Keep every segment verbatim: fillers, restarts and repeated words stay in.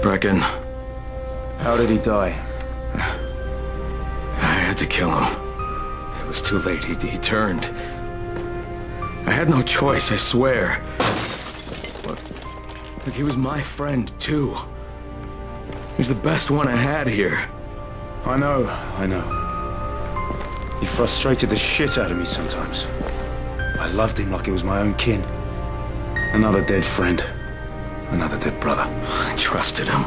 Brecken. How did he die? I had to kill him. It was too late. He, he turned. I had no choice, I swear. Look, look, he was my friend, too. He was the best one I had here. I know, I know. He frustrated the shit out of me sometimes. I loved him like he was my own kin. Another dead friend. Another dead brother. I trusted him.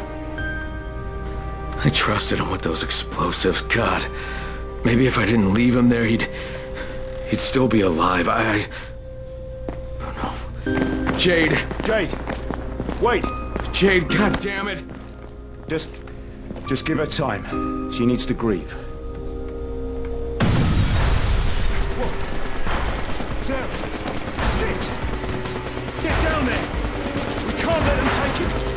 I trusted him with those explosives. God, maybe if I didn't leave him there, he'd... he'd still be alive. I... I oh no. Jade! Jade! Wait! Jade, god damn it! Just... just give her time. She needs to grieve. Sarah! Shit! Get down there! We can't let them take him!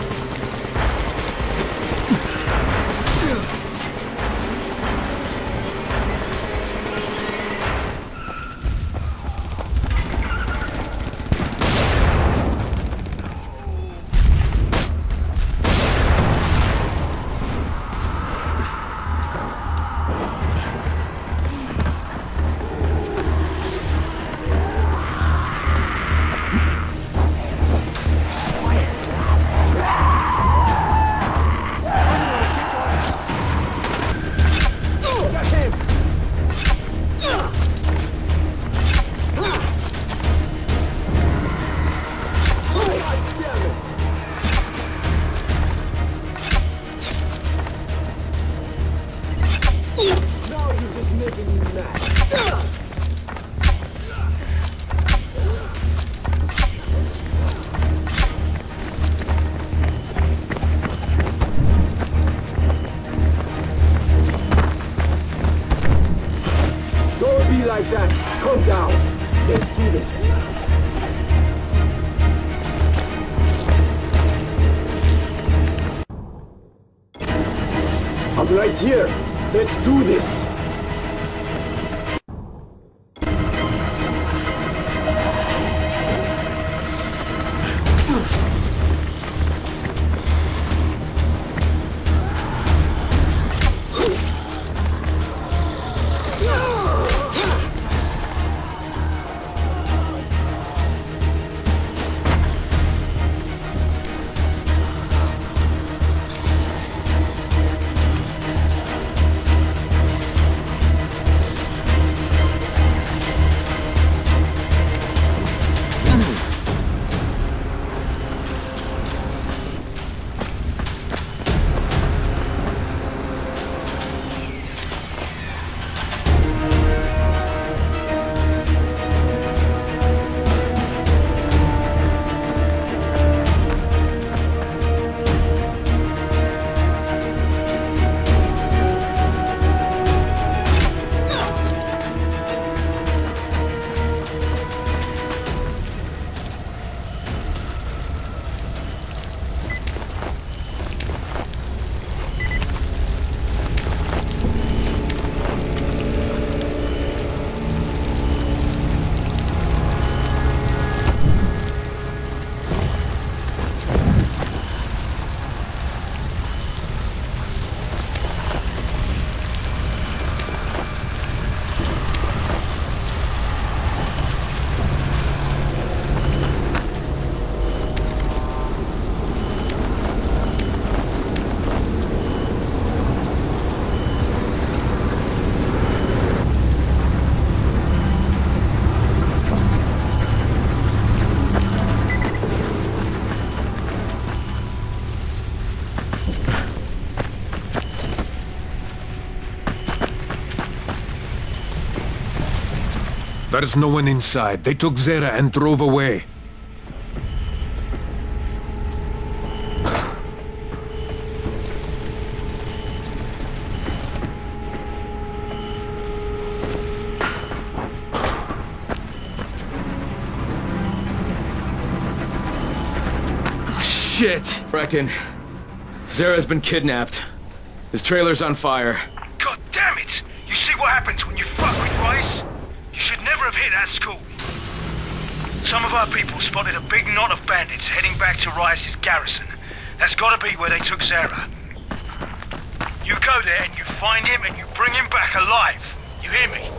Like that. Calm down. Let's do this. I'm right here. Let's do this. There's no one inside. They took Zere and drove away. Shit! Brecken. Zere's been kidnapped. His trailer's on fire. God damn it! You see what happens when you fuck with Rice? You should never have hit that school. Some of our people spotted a big knot of bandits heading back to Rice's garrison. That's gotta be where they took Zere. You go there and you find him and you bring him back alive. You hear me?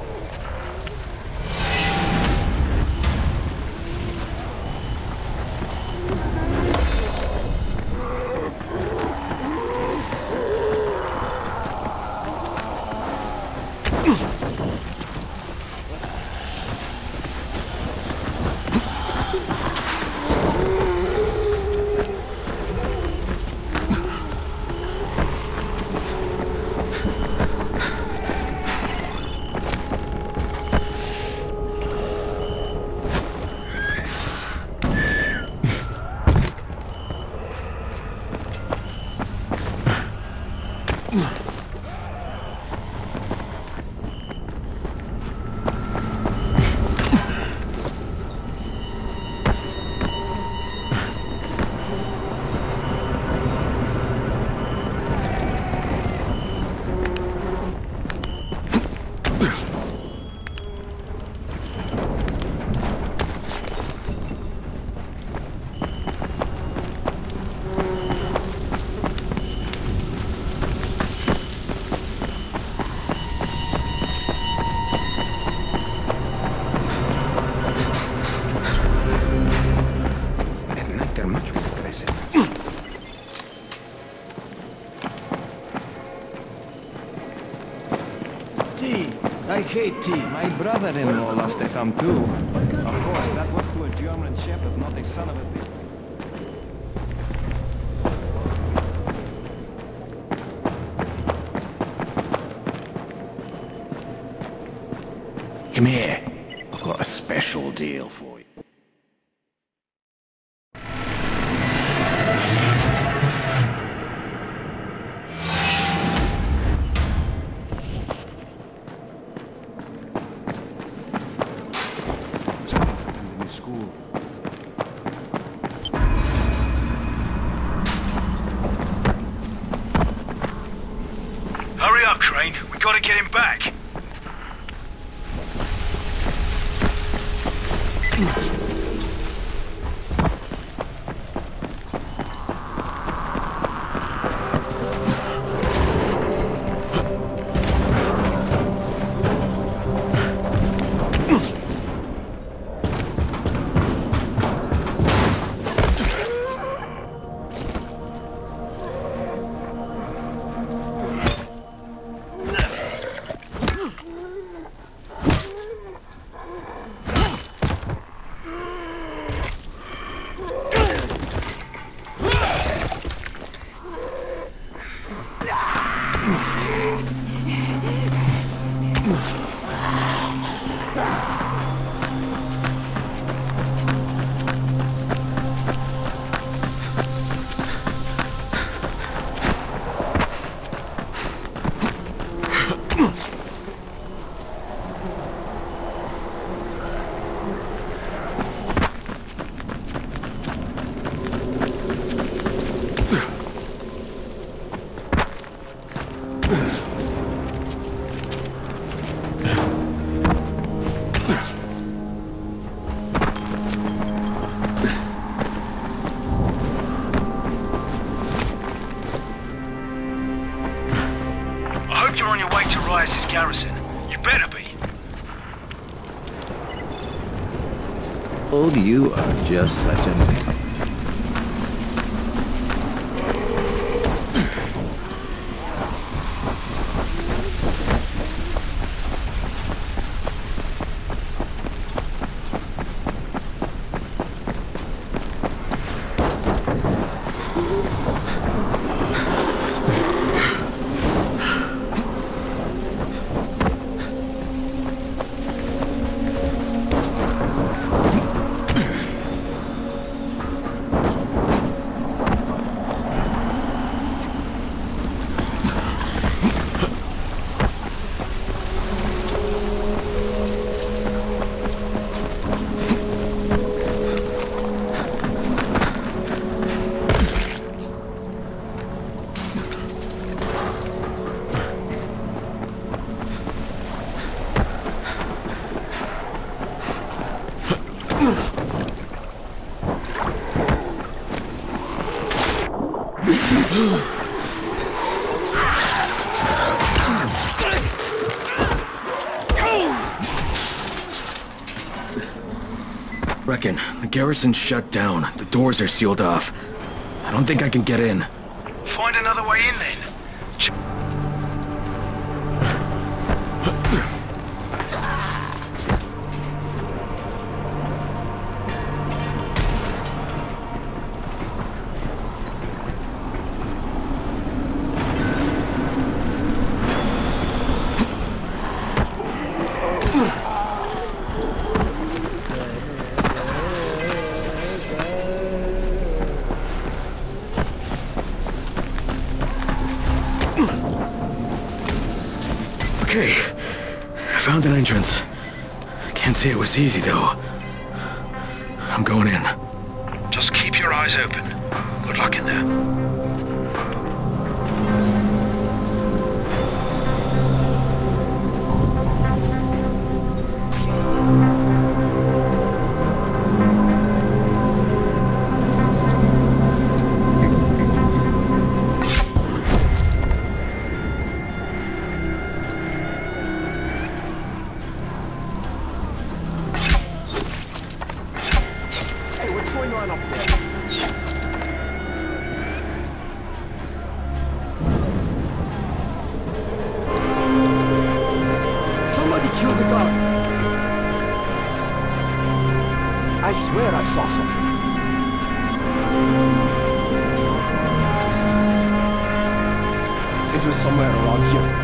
I hate tea. My brother-in-law lost a thumb too. Of course, that was to a German shepherd, not a son of a bitch. Come here. I've got a special deal for you. Hurry up, Crane. We gotta get him back. You're on your way to Rias' garrison. You better be. Oh, you are just such a man. Reckon, the garrison's shut down. The doors are sealed off. I don't think I can get in. Find another way in then. Ch- Okay, I found an entrance. Can't say it was easy, though. I'm going in. Just keep your eyes open. Good luck in there. I swear I saw something. It was somewhere around here.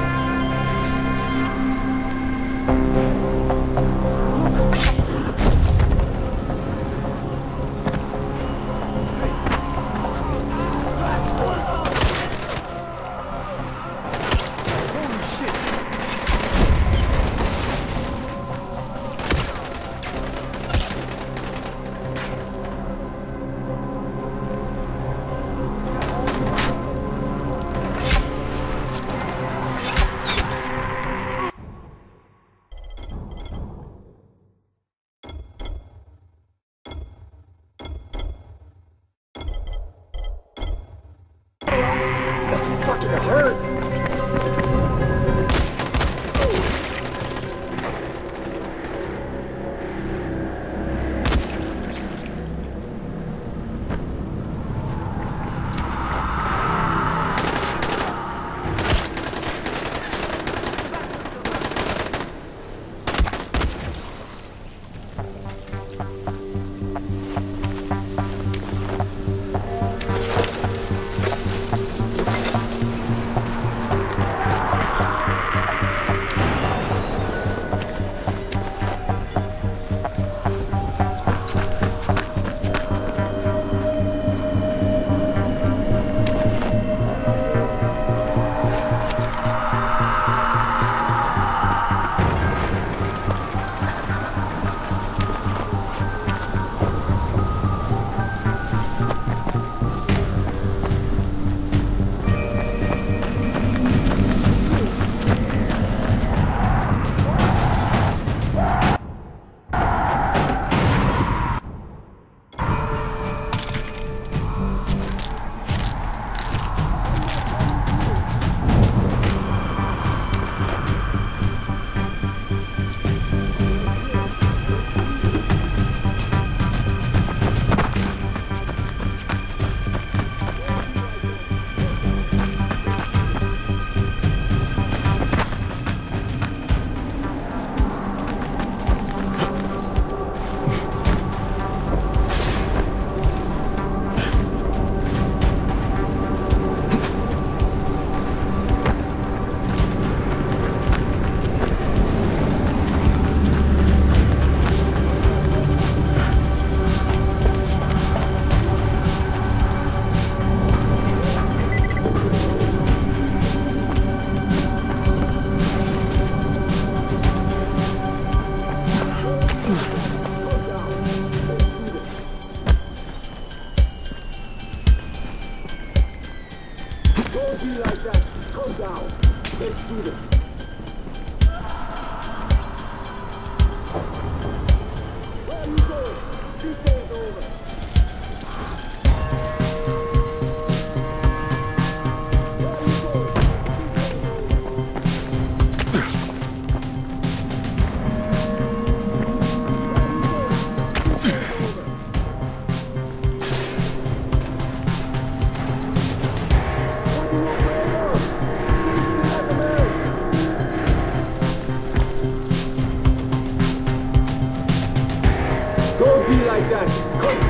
Don't be like that. Come.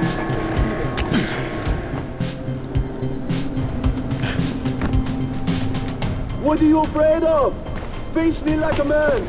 What are you afraid of? Face me like a man.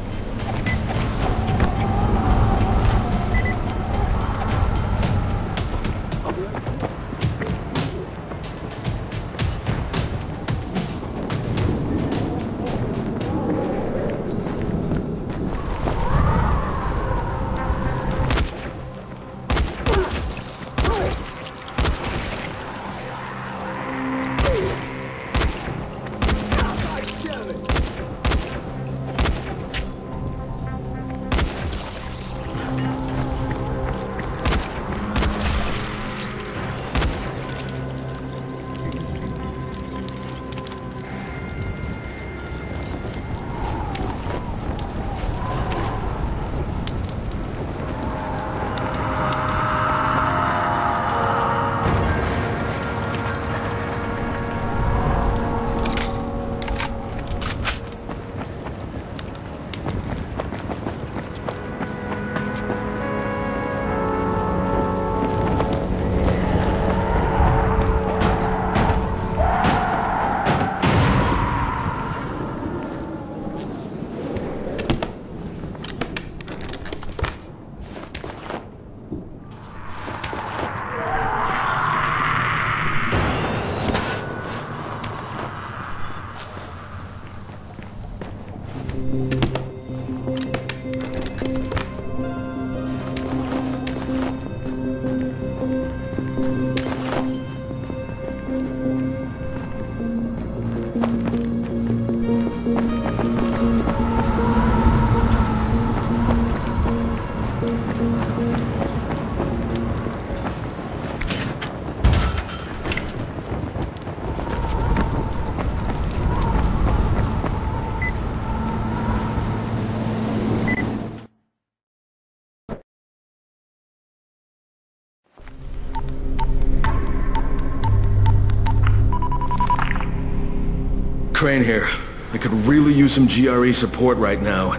Crane here. I could really use some G R E support right now.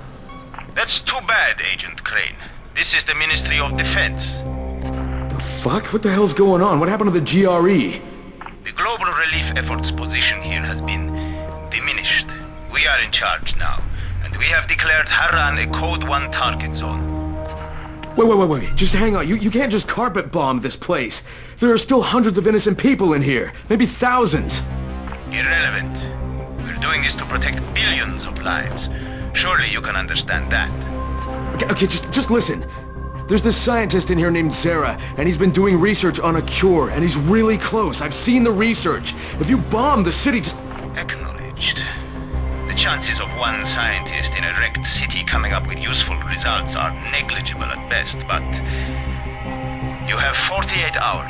That's too bad, Agent Crane. This is the Ministry of Defense. The fuck? What the hell's going on? What happened to the G R E? The Global Relief Effort's position here has been diminished. We are in charge now, and we have declared Harran a Code one target zone. Wait, wait, wait, wait. Just hang on. You, you can't just carpet bomb this place. There are still hundreds of innocent people in here. Maybe thousands. Irrelevant. We're doing this to protect billions of lives. Surely you can understand that. Okay, okay, just, just listen. There's this scientist in here named Zere, and he's been doing research on a cure, and he's really close. I've seen the research. If you bomb the city, just... Acknowledged. The chances of one scientist in a wrecked city coming up with useful results are negligible at best, but... you have forty-eight hours.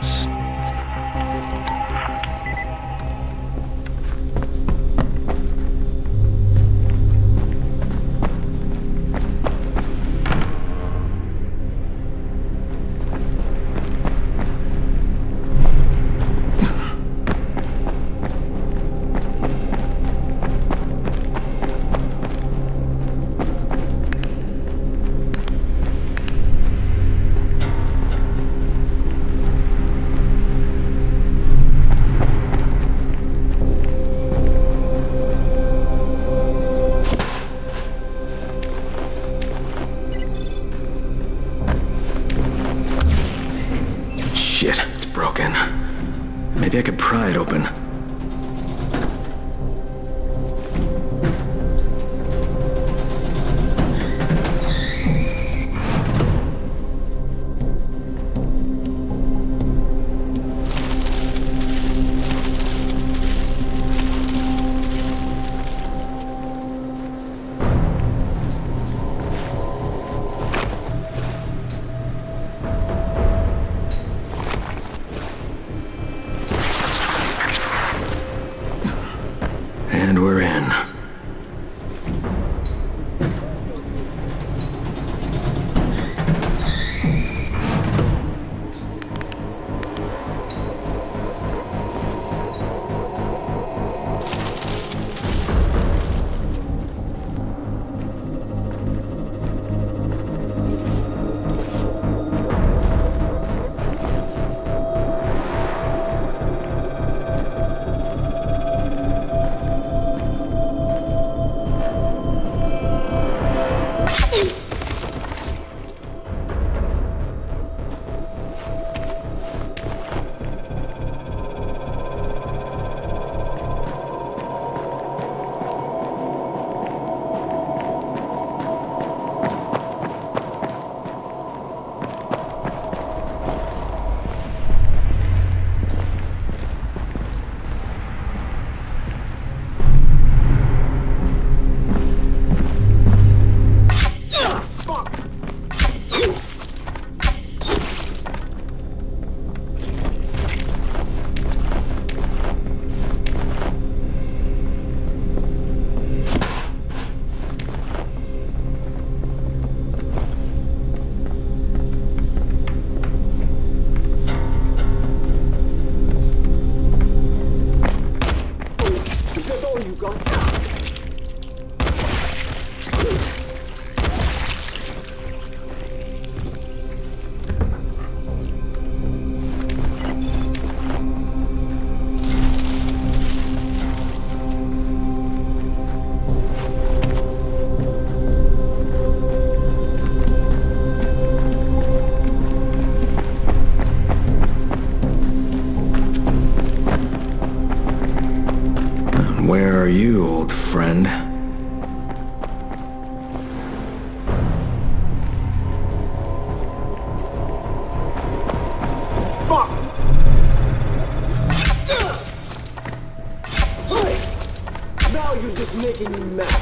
Shit, it's broken. Maybe I could pry it open. friend. Fuck! Now you're just making me mad.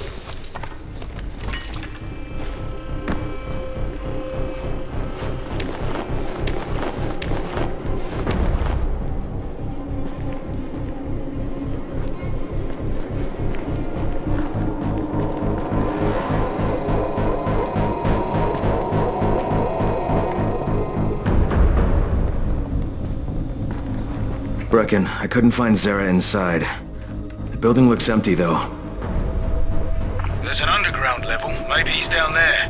Brecken, I couldn't find Zere inside. The building looks empty, though. There's an underground level. Maybe he's down there.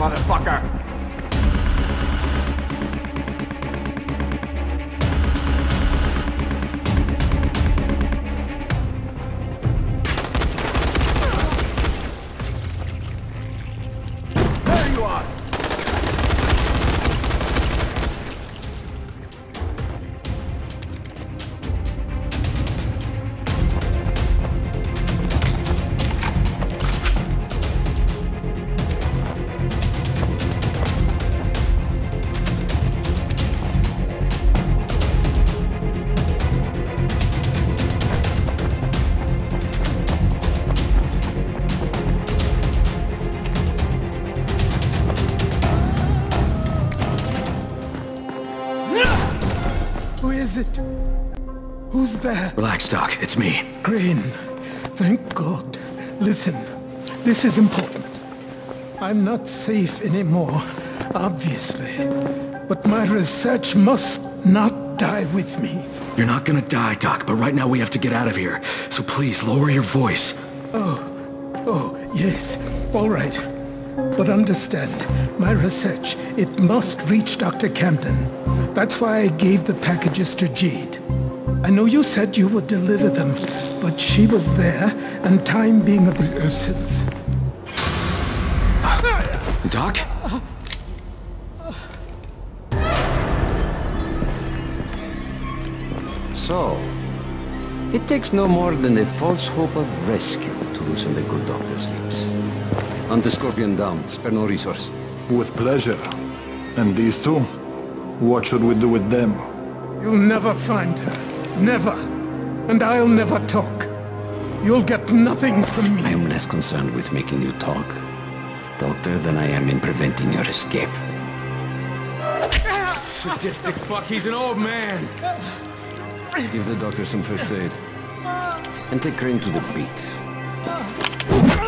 motherfucker! There you are! Who is it? Who's there? Relax, Doc. It's me. Crane. Thank God. Listen, this is important. I'm not safe anymore, obviously. But my research must not die with me. You're not gonna die, Doc, but right now we have to get out of here. So please, lower your voice. Oh, oh, yes. All right. But understand, my research, it must reach Doctor Camden. That's why I gave the packages to Jade. I know you said you would deliver them, but she was there, and time being of the essence. Doc? So, it takes no more than a false hope of rescue to loosen the good doctor's lips. Hunt the Scorpion down. Spare no resource. With pleasure. And these two? What should we do with them? You'll never find her. Never. And I'll never talk. You'll get nothing from me. I am less concerned with making you talk, Doctor, than I am in preventing your escape. Sadistic fuck, he's an old man. Give the doctor some first aid. And take Crane to the beat.